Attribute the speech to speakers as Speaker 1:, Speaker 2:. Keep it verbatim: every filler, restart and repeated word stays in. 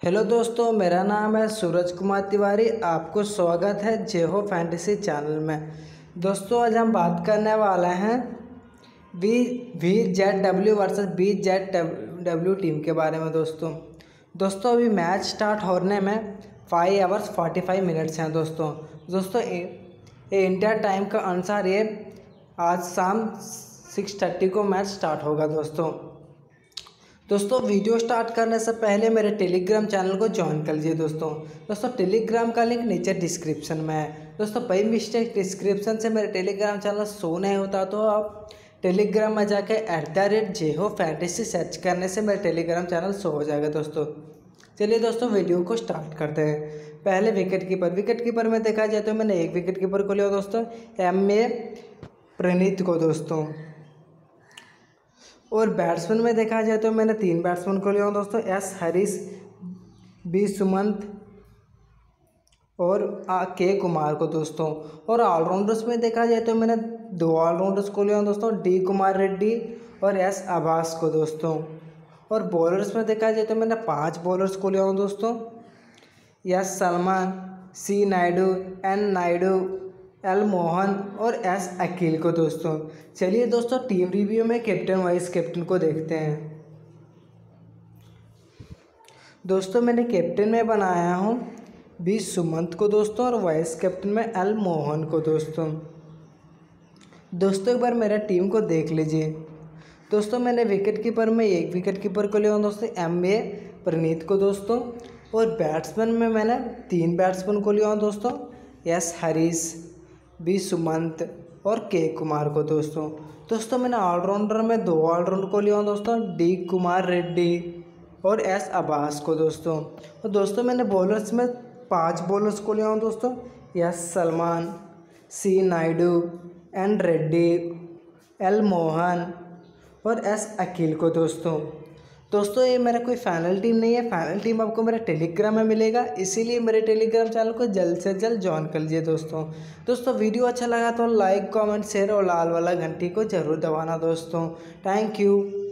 Speaker 1: Hello दोस्तों, मेरा नाम है सूरज कुमार तिवारी। आपको स्वागत है जय हो फैंटेसी चैनल में। दोस्तों, आज हम बात करने वाले हैं V V Z W versus B Z W team के बारे में। दोस्तों दोस्तों अभी मैच स्टार्ट होने में five hours forty five minutes हैं। दोस्तों दोस्तों ये इंडिया टाइम का अनुसार ये आज शाम सिक्स थर्टी को मैच स्टार्ट होगा। दोस्तों दोस्तों वीडियो स्टार्ट करने से पहले मेरे टेलीग्राम चैनल को ज्वाइन कर लीजिए। दोस्तों दोस्तों टेलीग्राम का लिंक नीचे डिस्क्रिप्शन में है। दोस्तों बाई मिस्टेक डिस्क्रिप्शन से मेरे टेलीग्राम चैनल शो नहीं होता तो आप टेलीग्राम में जाके एट द रेट जे हो फैंटेसी सर्च करने से मेरे टेलीग्राम चैनल शो हो जाएगा। दोस्तों चलिए दोस्तों वीडियो को स्टार्ट करते हैं। पहले विकेट कीपर विकेट कीपर में देखा जाए तो मैंने एक विकेट कीपर को लिया दोस्तों, एम ए प्रणीत को। दोस्तों और बैट्समैन में देखा जाए तो मैंने तीन बैट्समैन को लिया हूँ दोस्तों, एस हरीश, बी सुमंत और आ के कुमार को। दोस्तों और ऑलराउंडर्स में देखा जाए तो मैंने दो ऑलराउंडर्स को लिया हूँ दोस्तों, डी कुमार रेड्डी और एस अब्बास को। दोस्तों और बॉलर्स में देखा जाए तो मैंने पांच बॉलर्स को लिया हूँ दोस्तों, S Salman, C Naidu, N Naidu, L Mohan और एस अकील को। दोस्तों चलिए दोस्तों टीम रिव्यू में कैप्टन वाइस कैप्टन को देखते हैं। दोस्तों मैंने कैप्टन में बनाया हूँ बी सुमंत को दोस्तों और वाइस कैप्टन में एल मोहन को। दोस्तों दोस्तों एक बार मेरा टीम को देख लीजिए। दोस्तों मैंने विकेट कीपर में एक विकेट कीपर को लिया हूँ दोस्तों, एम ए प्रणीत को। दोस्तों और बैट्समैन में मैंने तीन बैट्समैन को लिया हूँ दोस्तों, एस हरीश, बी सुमंत और के कुमार को। दोस्तों दोस्तों मैंने ऑलराउंडर में दो ऑलराउंडर को लिया हूँ दोस्तों, डी कुमार रेड्डी और एस अब्बास को। दोस्तों और दोस्तों मैंने बॉलर्स में पांच बॉलर्स को लिया हूँ दोस्तों, S Salman, C Naidu, N Reddy, L Mohan और एस अकील को। दोस्तों दोस्तों ये मेरा कोई फाइनल टीम नहीं है, फाइनल टीम आपको मेरे टेलीग्राम में मिलेगा, इसीलिए मेरे टेलीग्राम चैनल को जल्द से जल्द ज्वाइन कर लीजिए। दोस्तों दोस्तों वीडियो अच्छा लगा तो लाइक कमेंट शेयर और लाल वाला घंटी को ज़रूर दबाना। दोस्तों थैंक यू।